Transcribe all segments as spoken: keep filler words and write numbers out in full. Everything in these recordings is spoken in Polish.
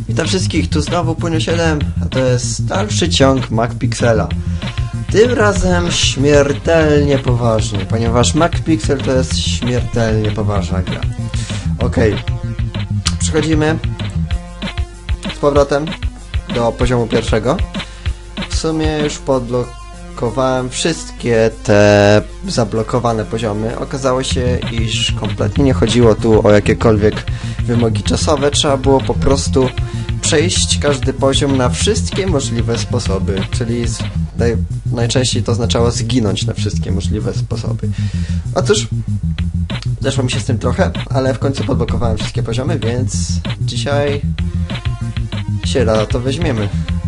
Witam wszystkich, tu znowu Płynio siedem, a to jest dalszy ciąg MacPixela. Tym razem śmiertelnie poważnie, ponieważ MacPixel to jest śmiertelnie poważna gra. Okej, okay. Przechodzimy z powrotem do poziomu pierwszego. W sumie już podblokowałem wszystkie te zablokowane poziomy. Okazało się, iż kompletnie nie chodziło tu o jakiekolwiek wymogi czasowe. Trzeba było po prostu przejść każdy poziom na wszystkie możliwe sposoby, czyli z, naj, najczęściej to oznaczało zginąć na wszystkie możliwe sposoby. Otóż zeszło mi się z tym trochę, ale w końcu podblokowałem wszystkie poziomy, więc dzisiaj się da to weźmiemy.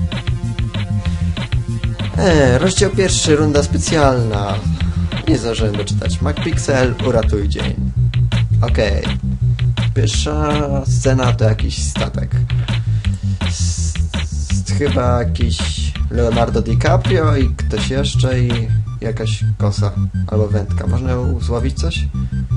Eee, rozdział pierwszy, runda specjalna. Nie zdążyłem doczytać. MacPixel, uratuj dzień. Okej. Okay. Pierwsza scena to jakiś statek. S chyba jakiś Leonardo DiCaprio i ktoś jeszcze i jakaś kosa albo wędka. Można złowić coś?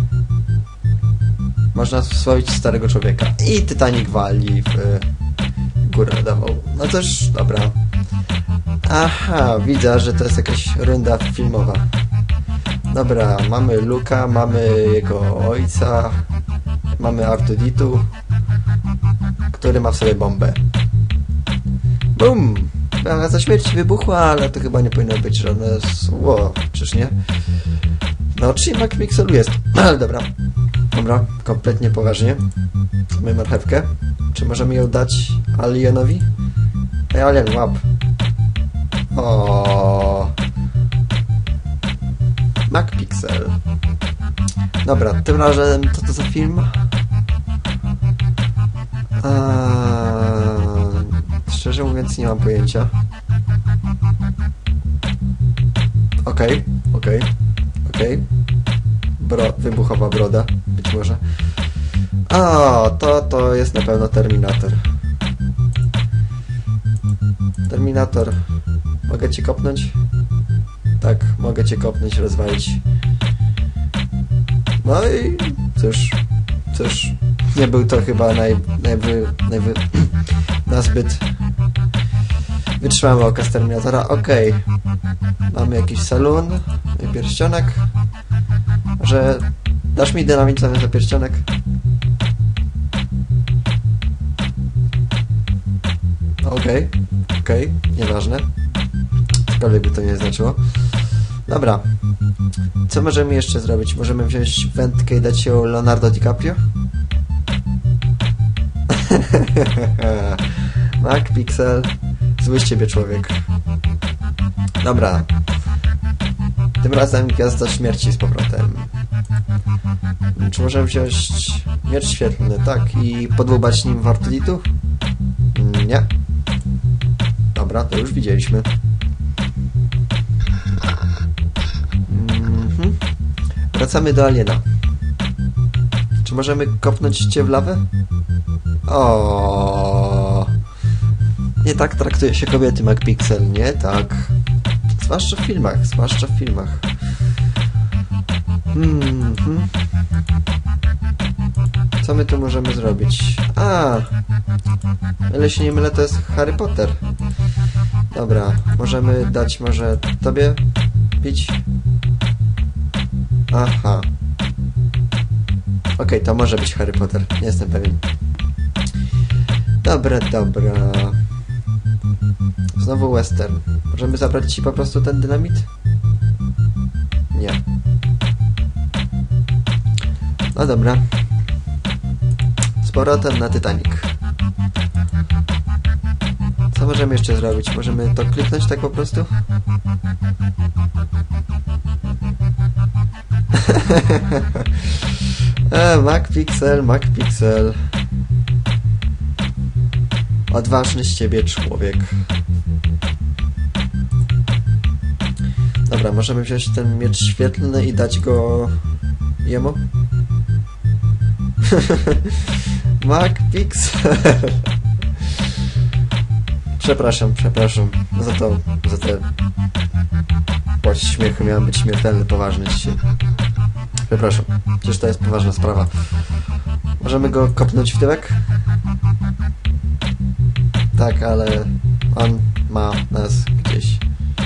Można złowić starego człowieka. I Titanic wali w górę dawał. No też, dobra. Aha, widzę, że to jest jakaś runda filmowa. Dobra, mamy Luka, mamy jego ojca, mamy Artuditu, który ma w sobie bombę. Bum! Za śmierć wybuchła, ale to chyba nie powinno być żadne zło, czyż nie? No, czyli MacPixelu jest. Ale dobra. Dobra, kompletnie poważnie. Mamy marchewkę. Czy możemy ją dać alienowi? Ej, alien, łap. O. MacPixel. Dobra, tym razem co to za film? Eee, szczerze mówiąc nie mam pojęcia. Okej, okej, okej. Bro, wybuchowa broda, być może. O, to, to jest na pewno Terminator. Terminator. Mogę cię kopnąć? Tak, mogę cię kopnąć, rozwalić. No i cóż, cóż, nie był to chyba naj, najwy, najwy, nazbyt wytrzymały okaz Terminatora. Okej, okay. Mamy jakiś salon, pierścionek. Że dasz mi dynamit zamiast pierścionek? Okej, okay. okej, okay. Nieważne. Cokolwiek by to nie znaczyło. Dobra. Co możemy jeszcze zrobić? Możemy wziąć wędkę i dać ją Leonardo DiCaprio? MacPixel. Zły z ciebie człowiek. Dobra. Tym razem Gwiazda Śmierci z powrotem. Czy możemy wziąć miecz świetlny? Tak. I podłubać nim Artuditu? Nie. Dobra, to już widzieliśmy. Mhm. Wracamy do aliena. Czy możemy kopnąć cię w lawę? O. Nie tak traktuje się kobiety, MacPixel. Nie tak. Zwłaszcza w filmach, zwłaszcza w filmach. Hmm, hmm. Co my tu możemy zrobić? A, ale się nie mylę, to jest Harry Potter. Dobra, możemy dać może tobie pić? Aha. Okej, okay, to może być Harry Potter, nie jestem pewien. Dobra, dobra. Znowu western. Możemy zabrać ci po prostu ten dynamit? Nie. No dobra. Z powrotem na Titanic. Co możemy jeszcze zrobić? Możemy to kliknąć tak po prostu? e, MacPixel, MacPixel. Odważny z ciebie człowiek. Dobra, możemy wziąć ten miecz świetlny i dać go jemu? MacPixel. Przepraszam, przepraszam. Za to, za te płać śmiechu miałem być śmiertelny, poważny dzisiaj. Przepraszam, przecież to jest poważna sprawa. Możemy go kopnąć w tyłek? Tak, ale on ma nas gdzieś.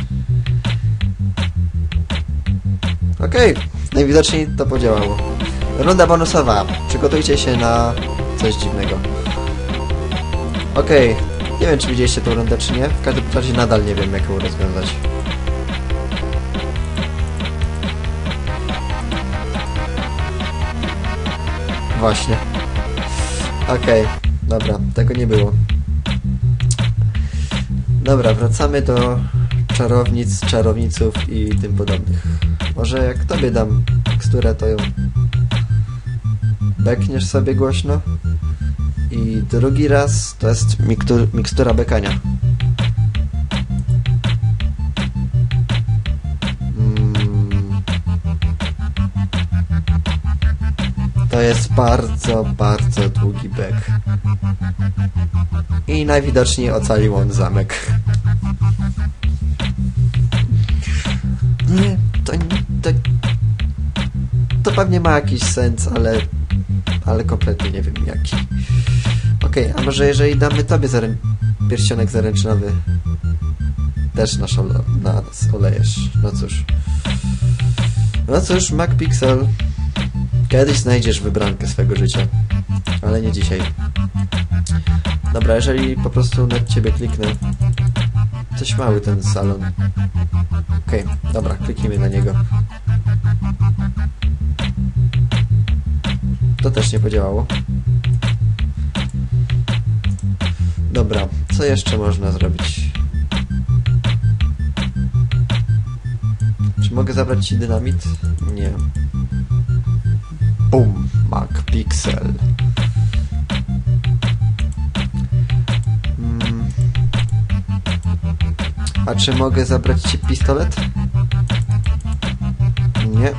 Okej, okay. Najwidoczniej to podziałało. Runda bonusowa. Przygotujcie się na coś dziwnego. Okej, okay. Nie wiem, czy widzieliście tą rundę, czy nie. W każdym razie nadal nie wiem, jak ją rozwiązać. Właśnie. Okej, okay. Dobra, tego nie było. Dobra, wracamy do czarownic, czarowniców i tym podobnych. Może jak tobie dam miksturę, to ją bekniesz sobie głośno. I drugi raz to jest miktur, mikstura bekania. Mm. To jest bardzo, bardzo długi bek. I najwidoczniej ocalił on zamek. Nie, to, to, to pewnie ma jakiś sens, ale, ale kompletnie nie wiem jaki. Okej, okay, a może jeżeli damy tobie zarę pierścionek zaręczynowy, też nas, ole nas olejesz. No cóż. No cóż, MacPixel, kiedyś znajdziesz wybrankę swego życia, ale nie dzisiaj. Dobra, jeżeli po prostu na ciebie kliknę, coś mały ten salon. Okej, okay, dobra, kliknijmy na niego. To też nie podziałało. Dobra, co jeszcze można zrobić? Czy mogę zabrać ci dynamit? Nie. Bum, MacPixel. Hmm. A czy mogę zabrać ci pistolet? Nie.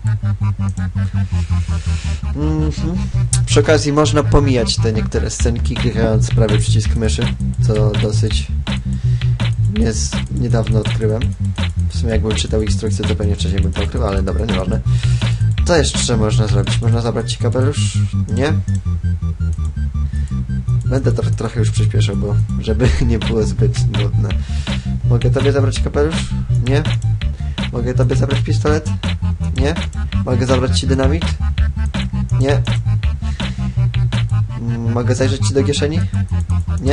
Mm-hmm. Przy okazji można pomijać te niektóre scenki, klikając prawy przycisk myszy, co dosyć nies niedawno odkryłem. W sumie jakbym czytał instrukcję, to pewnie wcześniej bym to odkrył, ale dobra, nieważne. Co jeszcze można zrobić? Można zabrać ci kapelusz? Nie? Będę to trochę już przyspieszał, bo żeby nie było zbyt nudne. Mogę tobie zabrać kapelusz? Nie? Mogę tobie zabrać pistolet? Nie? Mogę zabrać ci dynamit? Nie. Mogę zajrzeć ci do kieszeni? Nie.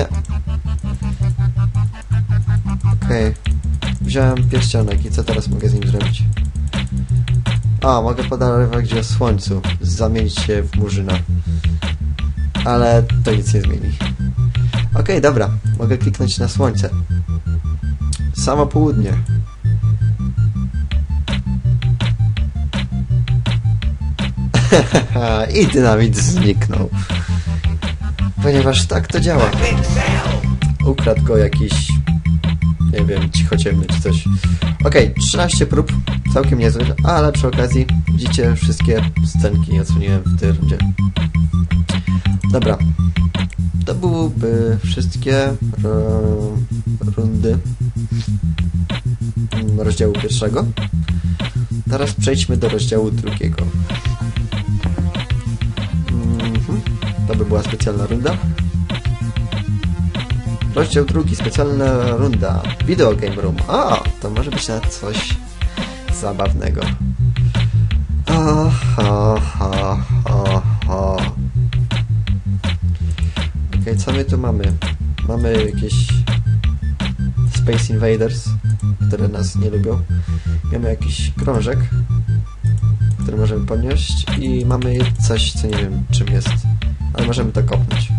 Okej. Okay. Wziąłem pierścionek i co teraz mogę z nim zrobić? A, mogę podarować o słońcu. Zamienić się w murzyna. Ale to nic nie zmieni. Okej, okay, dobra. Mogę kliknąć na słońce. Samo południe. I dynamit zniknął. Ponieważ tak to działa. Ukradł go jakiś, nie wiem, cichociemny czy coś. Okej, okay, trzynaście prób, całkiem niezły, ale przy okazji widzicie, wszystkie scenki odsłoniłem w tej rundzie. Dobra. To byłyby wszystkie rundy rozdziału pierwszego. Teraz przejdźmy do rozdziału drugiego. To by była specjalna runda. Rozdział drugi, specjalna runda. Video Game Room. A, to może być na coś zabawnego. Ha, ha, ha, ha, ha. Okej, okay, co my tu mamy? Mamy jakieś Space Invaders, które nas nie lubią. Mamy jakiś krążek, który możemy podnieść i mamy coś, co nie wiem czym jest, ale możemy to kopnąć.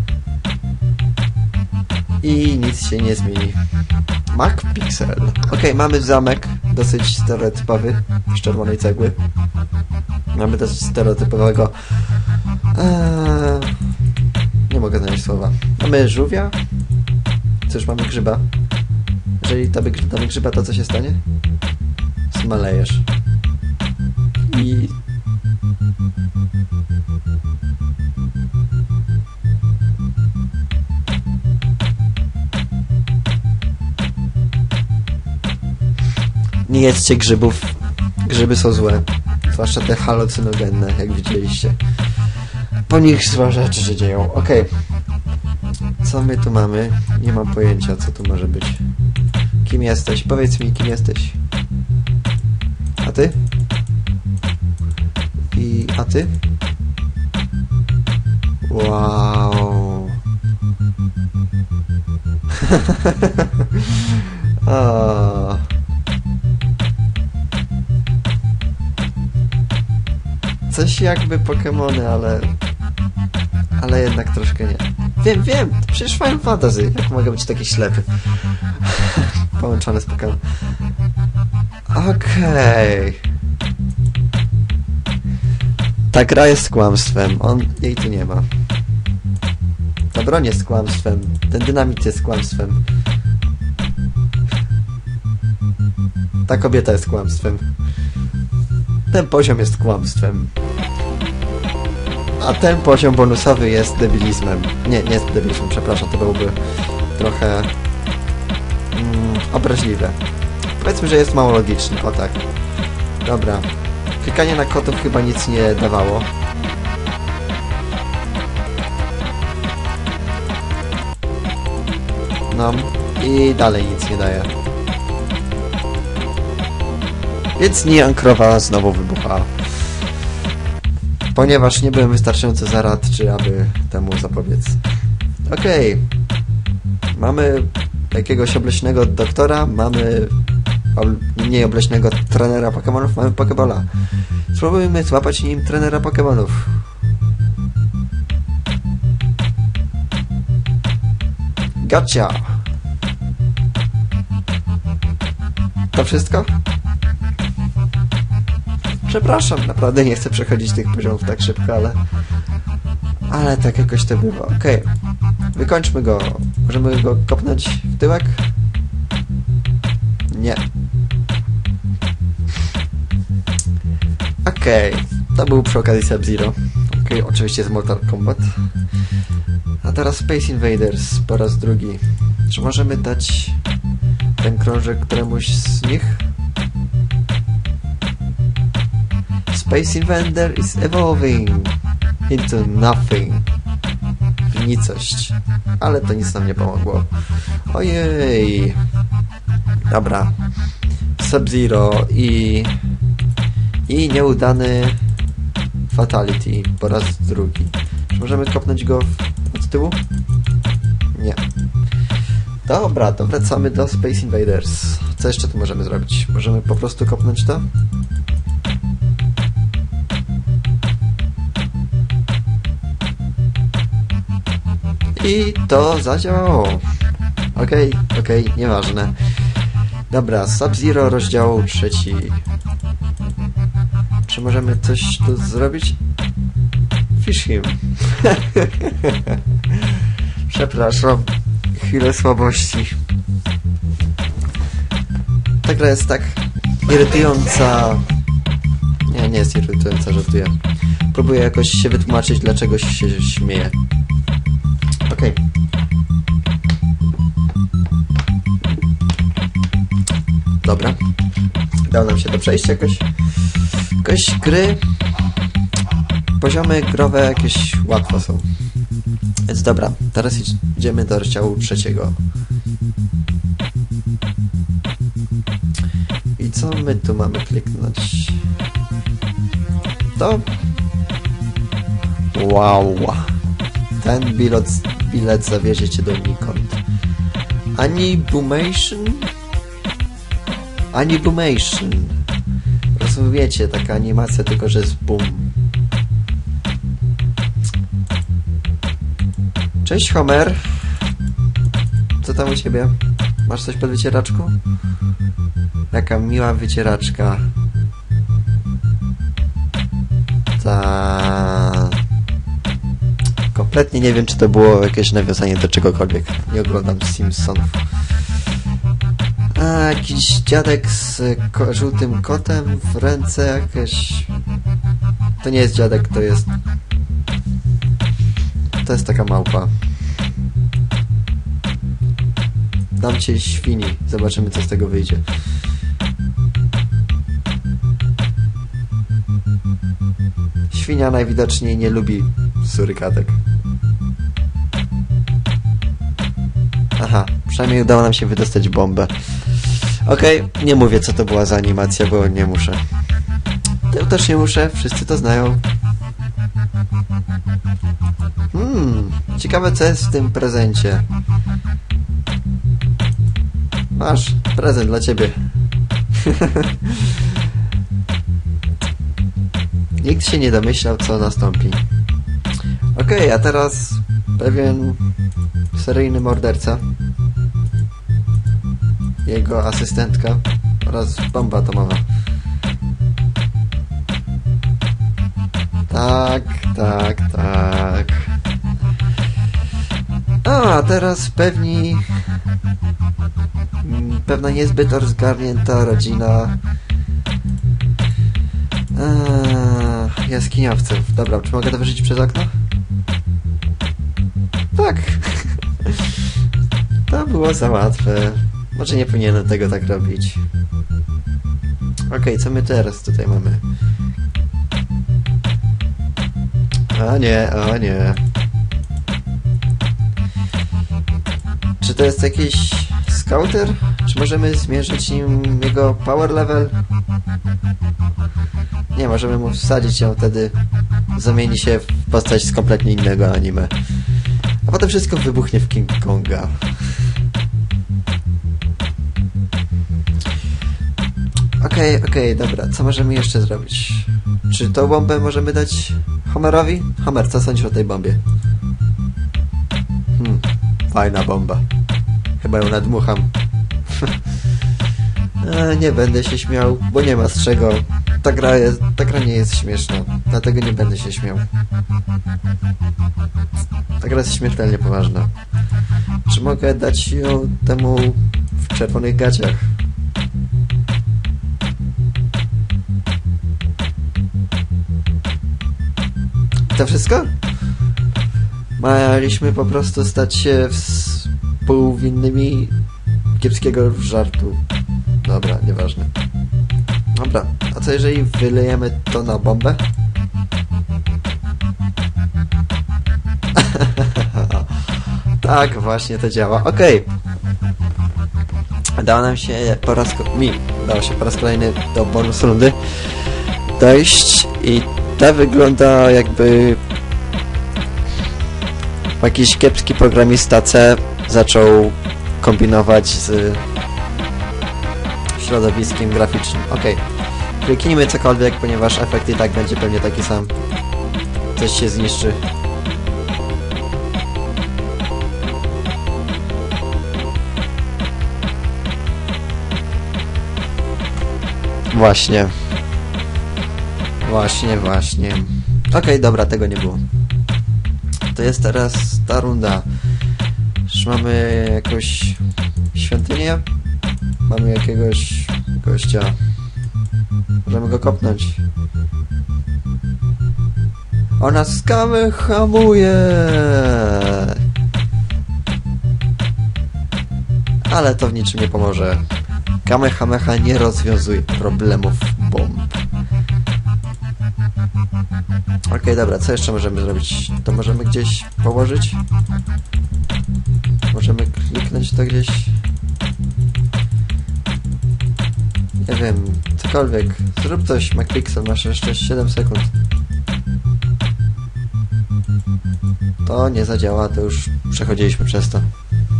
I nic się nie zmieni. MacPixel. Ok, mamy zamek, dosyć stereotypowy, z czerwonej cegły. Mamy dosyć stereotypowego... Eee, nie mogę znaleźć słowa. Mamy żółwia. Cóż, mamy grzyba. Jeżeli tobie damy grzyba, to co się stanie? Zmalejesz. I... Nie jedzcie grzybów. Grzyby są złe. Zwłaszcza te halucynogenne, jak widzieliście. Po nich złe rzeczy się dzieją. Okej. Okay. Co my tu mamy? Nie mam pojęcia, co tu może być. Kim jesteś? Powiedz mi, kim jesteś. A ty? I... a ty? Wow. O. Coś jakby Pokemony, ale... ale jednak troszkę nie. Wiem, wiem! Przecież Final Fantasy. Jak mogę być taki ślepy? Połączony z Pokemon. Okej. Okay. Ta gra jest kłamstwem. On... jej tu nie ma. Ta broń jest kłamstwem. Ten dynamit jest kłamstwem. Ta kobieta jest kłamstwem. Ten poziom jest kłamstwem. A ten poziom bonusowy jest debilizmem. Nie, nie jest debilizmem, przepraszam, to byłoby trochę mm, obraźliwe. Powiedzmy, że jest mało logiczny, o tak. Dobra. Klikanie na kotów chyba nic nie dawało. No i dalej nic nie daje. Więc Niankrowa znowu wybucha. Ponieważ nie byłem wystarczająco zaradczy, aby temu zapobiec. Okej. Okay. Mamy jakiegoś obleśnego doktora, mamy mniej obleśnego trenera Pokemonów, mamy Pokebola. Spróbujmy złapać nim trenera Pokemonów. Gotcha! To wszystko? Przepraszam, naprawdę nie chcę przechodzić tych poziomów tak szybko, ale... ale tak jakoś to bywa. Okej. Okay. Wykończmy go. Możemy go kopnąć w tyłek? Nie. Okej. Okay. To był przy okazji Sub-Zero. Okej, okay, oczywiście z Mortal Kombat. A teraz Space Invaders po raz drugi. Czy możemy dać ten krążek któremuś z nich? Space Invader is evolving into nothing. W nicość. Ale to nic nam nie pomogło. Ojej. Dobra. Sub-Zero i... i nieudany Fatality po raz drugi. Czy możemy kopnąć go od tyłu? Nie. Dobra, to wracamy do Space Invaders. Co jeszcze tu możemy zrobić? Możemy po prostu kopnąć to? I to zadziałało. Okej, okay, okej, okay, nieważne. Dobra, Sub-Zero rozdział trzeci. Czy możemy coś tu zrobić? Fish him. Przepraszam. Chwilę słabości. Ta gra jest tak irytująca. Nie, nie jest irytująca, żartuję. Próbuję jakoś się wytłumaczyć, dlaczego się śmieję. Okej. Okay. Dobra. Dało nam się to przejść jakoś. Jakoś gry. Poziomy growe jakieś łatwo są. Więc dobra, teraz idziemy do rozdziału trzeciego. I co my tu mamy kliknąć? To... wow. Ten bilet, bilet zawiezie cię donikąd. Animation? Animation. Rozumiecie, taka animacja, tylko że z boom. Cześć Homer. Co tam u ciebie? Masz coś pod wycieraczką? Jaka miła wycieraczka. Ta... Kompletnie nie wiem, czy to było jakieś nawiązanie do czegokolwiek. Nie oglądam Simpsonów. A, jakiś dziadek z ko żółtym kotem w ręce jakieś... To nie jest dziadek, to jest... To jest taka małpa. Dam cię świni. Zobaczymy, co z tego wyjdzie. Świnia najwidoczniej nie lubi surykatek. Aha, przynajmniej udało nam się wydostać bombę. Okej, okay, nie mówię co to była za animacja, bo nie muszę. To też nie muszę, wszyscy to znają. Hmm, ciekawe co jest w tym prezencie. Masz, prezent dla ciebie. Nikt się nie domyślał, co nastąpi. Okej, okay, a teraz pewien seryjny morderca, jego asystentka oraz bomba atomowa. Tak, tak, tak. A, teraz pewni... pewna niezbyt rozgarnięta rodzina... Eee, jaskiniowców. Dobra, czy mogę to wyrzucić przez okno? Tak. To było za łatwe. Może nie powinienem tego tak robić. Okej, okay, co my teraz tutaj mamy? A nie, a nie. Czy to jest jakiś scouter? Czy możemy zmierzyć nim jego power level? Nie, możemy mu wsadzić ją, wtedy zamieni się w postać z kompletnie innego anime. A potem wszystko wybuchnie w King Konga. Okej, okay, okej, okay, dobra. Co możemy jeszcze zrobić? Czy tą bombę możemy dać Homerowi? Homer, co sądzisz o tej bombie? Hmm, fajna bomba. Chyba ją nadmucham. A, nie będę się śmiał, bo nie ma z czego. Ta gra, jest, ta gra nie jest śmieszna, dlatego nie będę się śmiał. Ta gra jest śmiertelnie poważna. Czy mogę dać ją temu w czerwonych gaciach? To wszystko? Mieliśmy po prostu stać się współwinnymi kiepskiego żartu. Dobra, nieważne. Dobra, a co jeżeli wylejemy to na bombę? Tak, właśnie to działa. Okej. Okay. Dało nam się po raz... mi udało się po raz kolejny do bonus rundy dojść i ta wygląda jakby jakiś kiepski programista C zaczął kombinować z środowiskiem graficznym. Okej. Okay. Kliknijmy cokolwiek, ponieważ efekt i tak będzie pewnie taki sam. Coś się zniszczy. Właśnie. Właśnie, właśnie. Okej, okay, dobra, tego nie było. To jest teraz ta runda. Już mamy jakąś świątynię. Mamy jakiegoś gościa. Możemy go kopnąć. Ona skamy hamuje. Ale to w niczym nie pomoże. Kamehameha nie rozwiązuje problemów bomb. Okej, okay, dobra, co jeszcze możemy zrobić? To możemy gdzieś położyć? Możemy kliknąć to gdzieś? Nie wiem, cokolwiek. Zrób coś, MacPixel, masz jeszcze siedem sekund. To nie zadziała, to już przechodziliśmy przez to.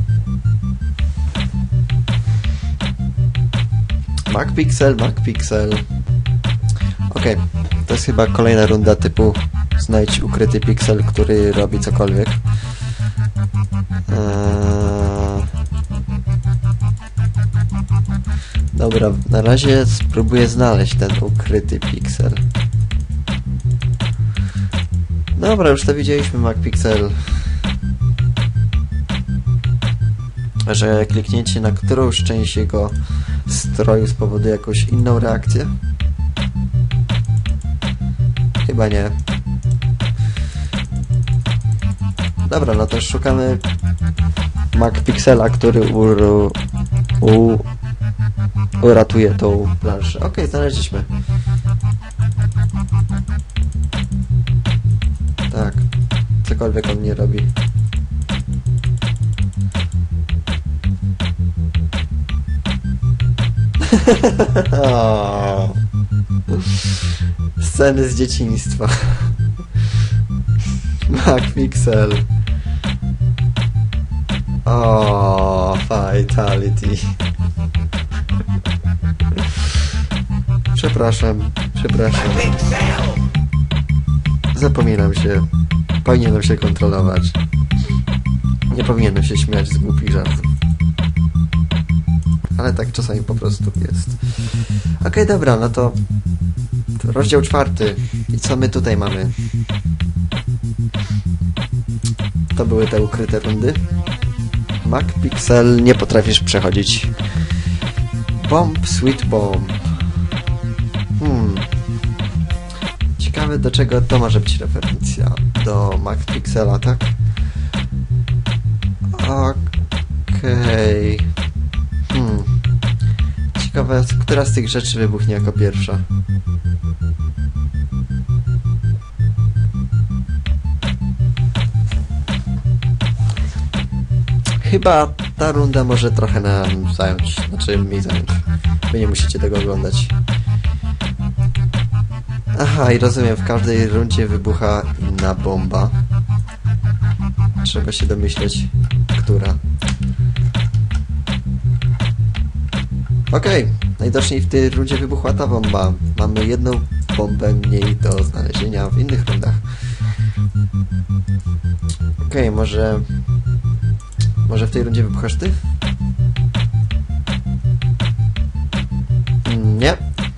MacPixel, MacPixel. Okej, okay. To jest chyba kolejna runda typu znajdź ukryty piksel, który robi cokolwiek. Eee... Dobra, na razie spróbuję znaleźć ten ukryty piksel. Dobra, już to widzieliśmy, MacPixel. Że kliknięcie na którąś część jego stroju spowoduje jakąś inną reakcję? Chyba nie. Dobra, no to szukamy MacPixela, który ur, u, uratuje tą planszę. Okej, okay, znaleźliśmy. Tak, cokolwiek on nie robi. O. Sceny z dzieciństwa. MacPixel. O, fatality. Przepraszam, przepraszam. Zapominam się. Powinienem się kontrolować. Nie powinienem się śmiać z głupich żartów. Ale tak czasami po prostu jest. Okej, okay, dobra, no to rozdział czwarty. I co my tutaj mamy? To były te ukryte rundy. MacPixel, nie potrafisz przechodzić. Bomb, Sweet Bomb. Hmm. Ciekawe, do czego to może być referencja. Do MacPixela, tak? Okej. Okay. Hmm. Ciekawe, która z tych rzeczy wybuchnie jako pierwsza. Chyba ta runda może trochę nam zająć, znaczy mi zająć. Wy nie musicie tego oglądać. Aha, i rozumiem, w każdej rundzie wybucha inna bomba. Trzeba się domyśleć, która. Okej, okay. Najwidoczniej w tej rundzie wybuchła ta bomba. Mamy jedną bombę mniej do znalezienia w innych rundach. Okej, okay, może... Może w tej rundzie wybuchasz ty? Nie.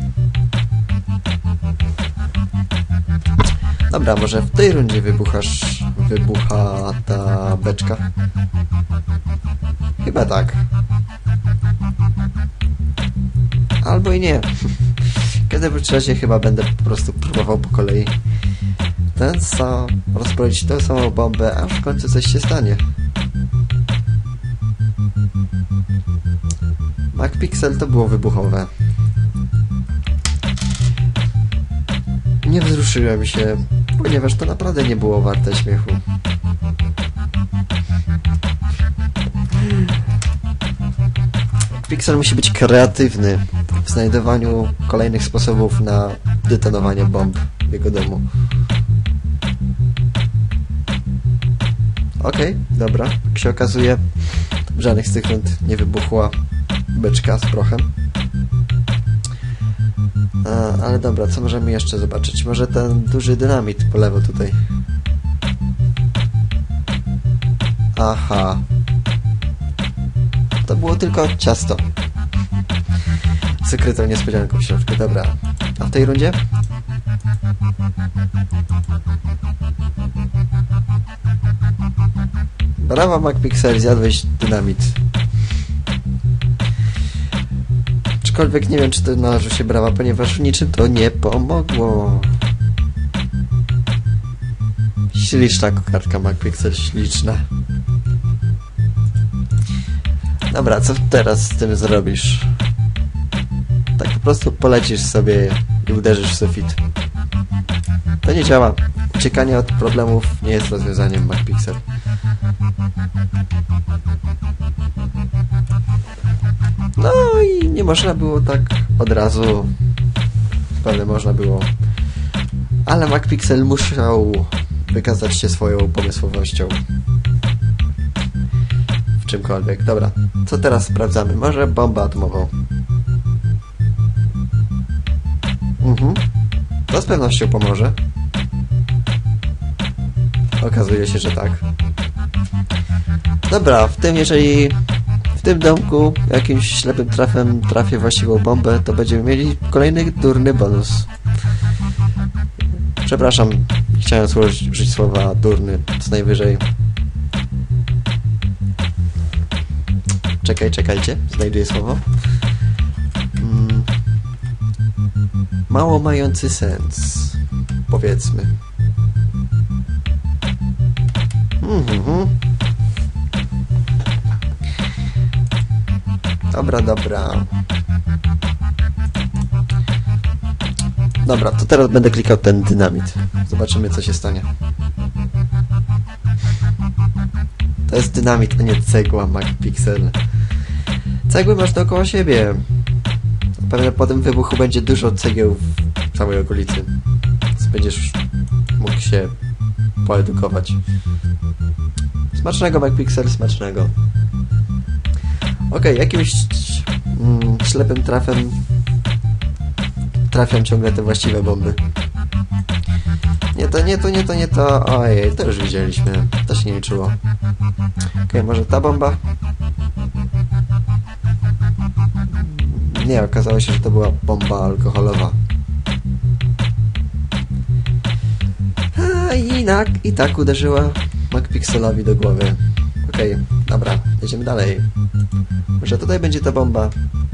Dobra, może w tej rundzie wybuchasz... Wybucha ta beczka? Chyba tak. Albo i nie. W każdym razie chyba będę po prostu próbował po kolei ten sam rozbroić tę samą bombę, aż w końcu coś się stanie. MacPixel to było wybuchowe. Nie wzruszyłem się, ponieważ to naprawdę nie było warte śmiechu. Pixel musi być kreatywny w znajdowaniu kolejnych sposobów na detonowanie bomb w jego domu. Okej, okay, dobra. Jak się okazuje, w żadnych z tych rund nie wybuchła beczka z prochem. A, ale dobra, co możemy jeszcze zobaczyć? Może ten duży dynamit po lewo tutaj. Aha. To było tylko ciasto. Z ukrytą niespodzianką w środku. Dobra. A w tej rundzie? Brawa, MacPixel, zjadłeś dynamit. Aczkolwiek nie wiem, czy to należy się brawa, ponieważ w niczym to nie pomogło. Śliczna kokardka MacPixel, śliczna. Dobra, co teraz z tym zrobisz? Tak po prostu polecisz sobie i uderzysz w sufit. To nie działa. Uciekanie od problemów nie jest rozwiązaniem MacPixel. No i nie można było tak od razu. Pewnie można było. Ale MacPixel musiał wykazać się swoją pomysłowością. W czymkolwiek. Dobra, co teraz sprawdzamy? Może bombę atomową. Mhm. To z pewnością pomoże. Okazuje się, że tak. Dobra, w tym jeżeli w tym domku jakimś ślepym trafem trafię właściwą bombę, to będziemy mieli kolejny durny bonus. Przepraszam, chciałem użyć słowa durny, co najwyżej. Czekaj, czekajcie, znajduję słowo. Hmm. Mało mający sens, powiedzmy. Mhm. Dobra, dobra. Dobra, to teraz będę klikał ten dynamit. Zobaczymy, co się stanie. To jest dynamit, a nie cegła, MacPixel. Cegły masz dookoła siebie. pewnie po tym wybuchu będzie dużo cegieł w całej okolicy. Więc będziesz mógł się poedukować. Smacznego, MacPixel, smacznego. Okej, okay, jakimś mm, ślepym trafem trafiam ciągle te właściwe bomby. Nie to, nie to, nie to, nie to. Ojej, to już widzieliśmy. To się nie liczyło. Okej, okay, może ta bomba? Nie, okazało się, że to była bomba alkoholowa. A, i, na, i tak uderzyła MacPixelowi do głowy. Okej, okay, dobra, jedziemy dalej. Może tutaj będzie ta bomba.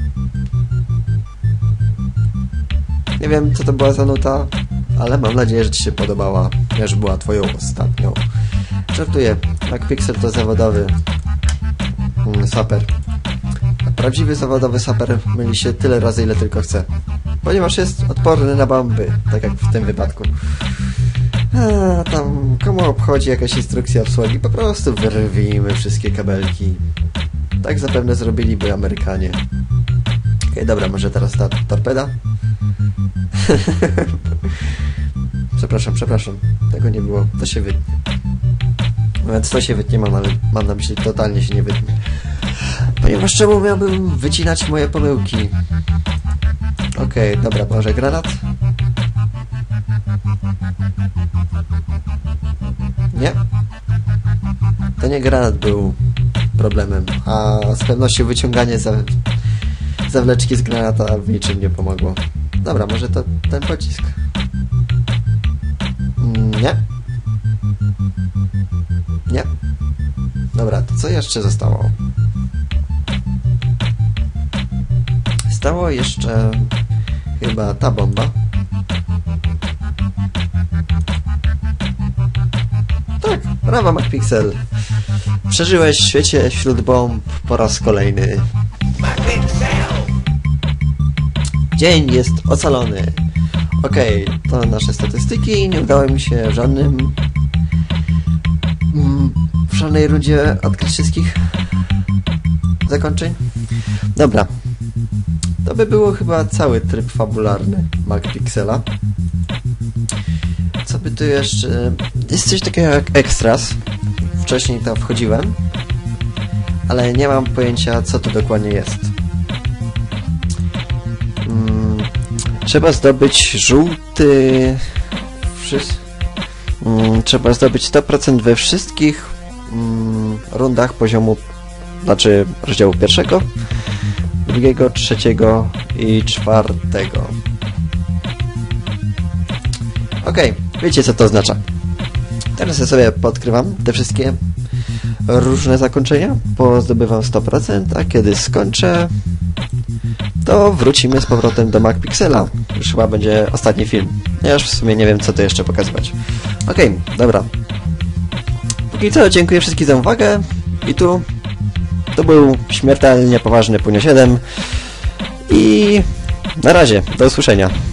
Nie wiem, co to była za nuta, ale mam nadzieję, że Ci się podobała, ponieważ była Twoją ostatnią. Żartuję, MacPixel to zawodowy mm, saper. A prawdziwy zawodowy saper myli się tyle razy, ile tylko chce. Ponieważ jest odporny na bomby, tak jak w tym wypadku. A, tam komu obchodzi jakaś instrukcja obsługi, po prostu wyrwijmy wszystkie kabelki. Tak zapewne zrobiliby Amerykanie. Okej, okay, dobra, może teraz ta torpeda? Przepraszam, przepraszam. Tego nie było. To się wytnie. Nawet to się wytnie, mam, ale mam na myśli, totalnie się nie wytnie. Ponieważ czemu miałbym wycinać moje pomyłki? Okej, okay, dobra, może granat? Nie? To nie granat był problemem, a z pewnością wyciąganie za, zawleczki z granata w niczym nie pomogło. Dobra, może to ten pocisk? Nie? Nie? Dobra, to co jeszcze zostało? Stało jeszcze chyba ta bomba. Tak, brawa MacPixel. Przeżyłeś w świecie wśród bomb po raz kolejny. Dzień jest ocalony. Okej, okay, to nasze statystyki. Nie udało mi się w żadnym w żadnej rundzie odkryć wszystkich zakończeń. Dobra. To by było chyba cały tryb fabularny MacPixela. Co by tu jeszcze... Jest coś takiego jak extras. Wcześniej tam wchodziłem, ale nie mam pojęcia, co to dokładnie jest. Hmm. Trzeba zdobyć żółty... Wszys... Hmm. Trzeba zdobyć sto procent we wszystkich hmm, rundach poziomu, znaczy rozdziału pierwszego, drugiego, trzeciego i czwartego. Okej, okay, wiecie, co to oznacza. Teraz ja sobie podkrywam te wszystkie różne zakończenia, pozdobywam sto procent, a kiedy skończę, to wrócimy z powrotem do MacPixela. Już chyba będzie ostatni film. Ja już w sumie nie wiem, co tu jeszcze pokazywać. Okej, okay, dobra. Póki co, dziękuję wszystkim za uwagę i tu to był śmiertelnie poważny Punio siedem i na razie, do usłyszenia.